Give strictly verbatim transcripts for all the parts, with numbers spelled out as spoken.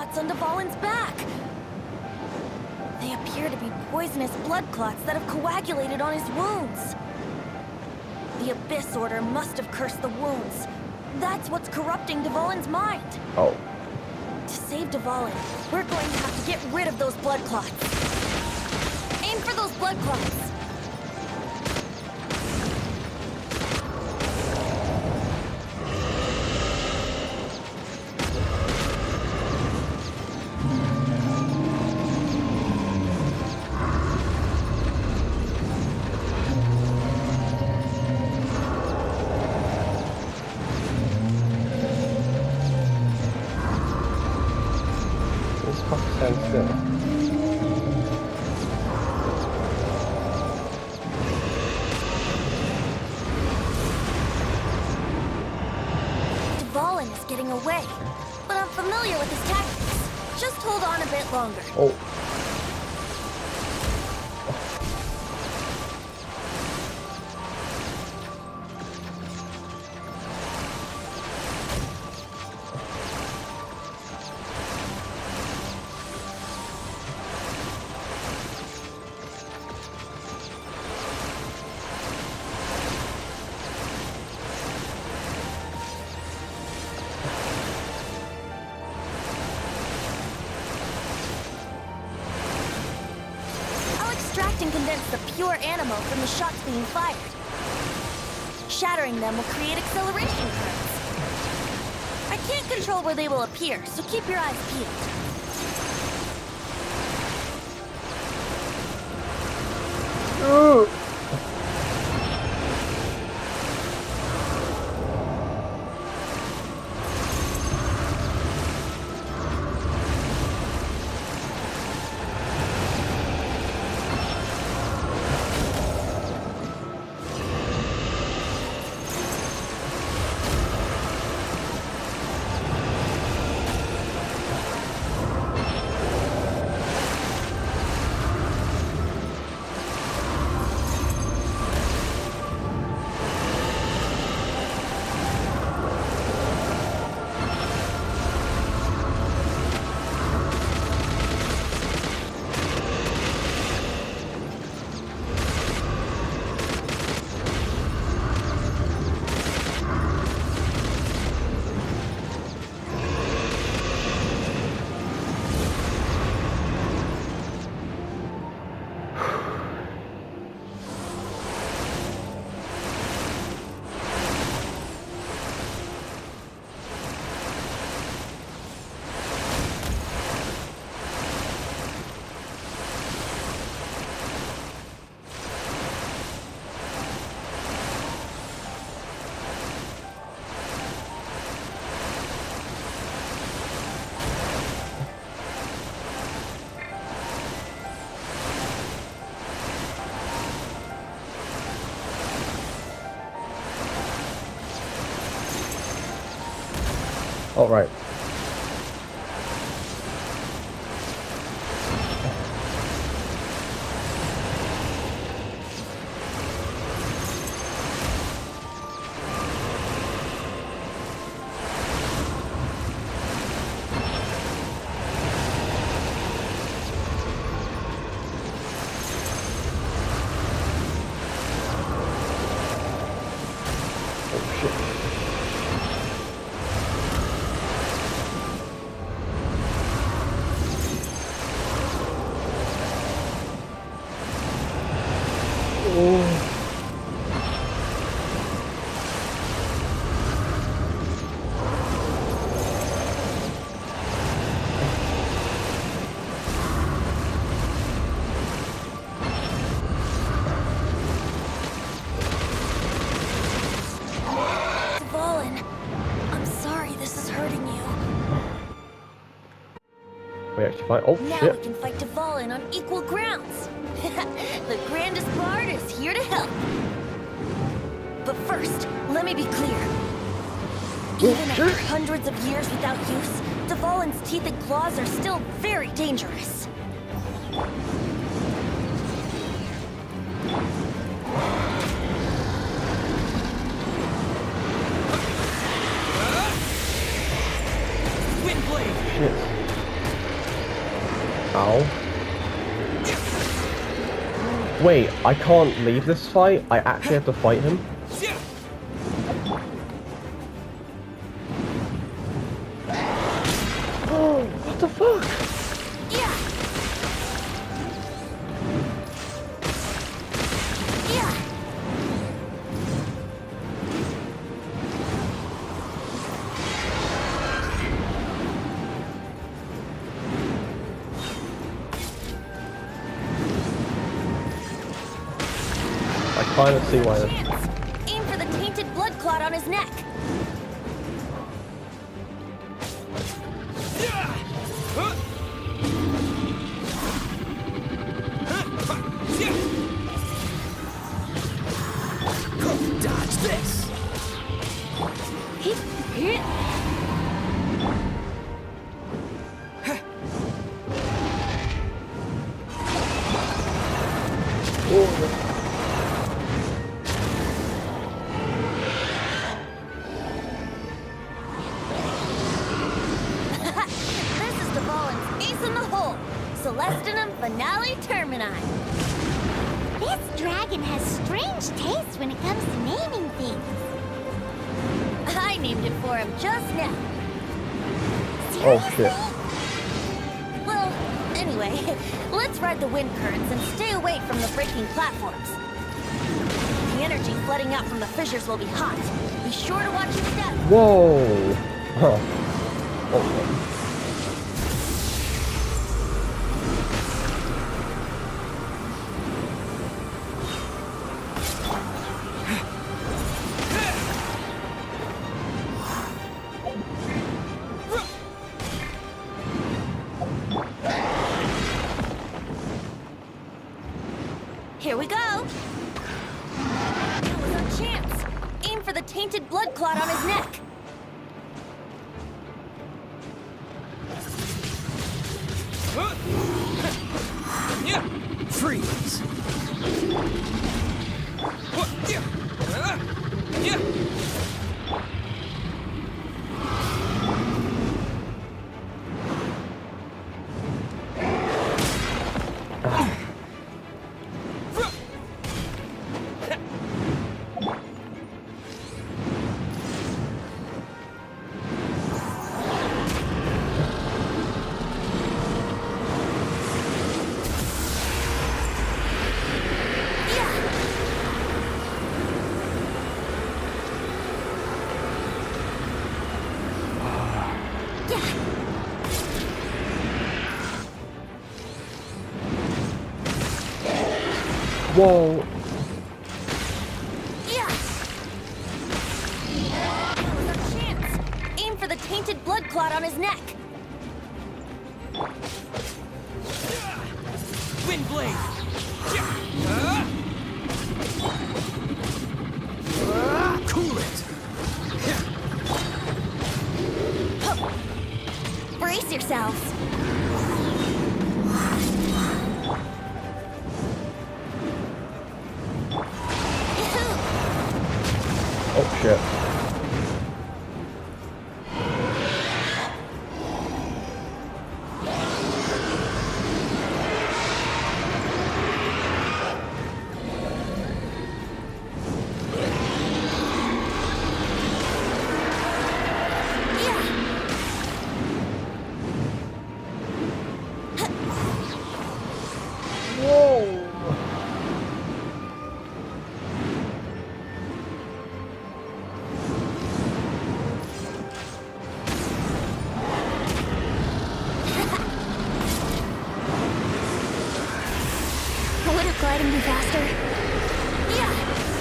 clots on Dvalin's back. They appear to be poisonous blood clots that have coagulated on his wounds. The Abyss Order must have cursed the wounds. That's what's corrupting Dvalin's mind. Oh. To save Dvalin, we're going to have to get rid of those blood clots. Aim for those blood clots. Dvalin is getting away, but I'm familiar with his tactics. Just hold on a bit longer. Oh. And condense the pure animal from the shots being fired. Shattering them will create acceleration currents. I can't control where they will appear, so keep your eyes peeled. Ooh. All right. Oh shit. We actually fight. Oh now shit! Now we can fight Dvalin on equal grounds. The grandest bard is here to help. But first, let me be clear. Even after hundreds of years without use, Dvalin's teeth and claws are still very dangerous. Shit. Ow. Wait, I can't leave this fight? I actually have to fight him? Oh, what the fuck? Yeah. Yeah. I kind of see why this... Chance. Aim for the tainted blood clot on his neck. Dodge this. This is Dvalin's Ace in the Hole, Celestinum Finale Termini. This dragon has strange taste when it comes to naming things. I named it for him just now. Oh shit. Well, anyway, let's ride the wind currents and stay away from the breaking platforms. The energy flooding out from the fissures will be hot. Be sure to watch your step. Whoa. Huh. Oh. Here we go. That was our chance. Aim for the tainted blood clot on his neck. Freeze. Whoa. Yeah. That was our chance. Aim for the tainted blood clot on his neck. Wind blade. Cool it. Brace yourselves. Oh shit. Wouldn't gliding be faster? Yeah.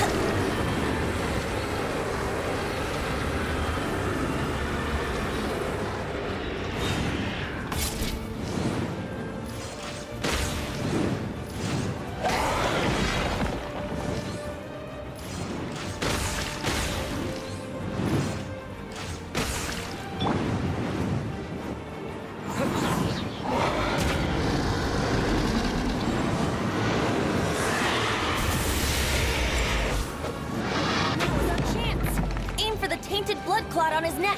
Tainted blood clot on his neck.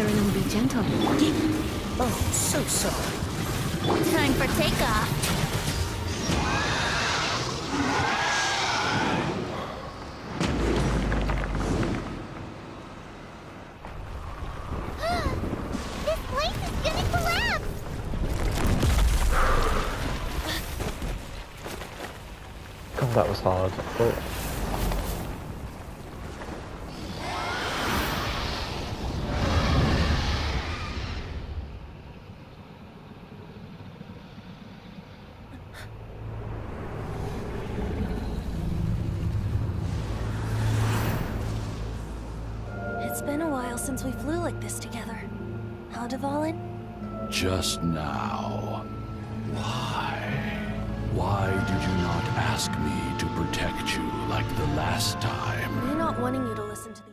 stern and be gentle. Oh, so sorry. Time for takeoff. This place is gonna collapse! God, that was hard. Oh. It's been a while since we flew like this together. Huh, Dvalin? Just now. Why? Why did you not ask me to protect you like the last time? We're not wanting you to listen to the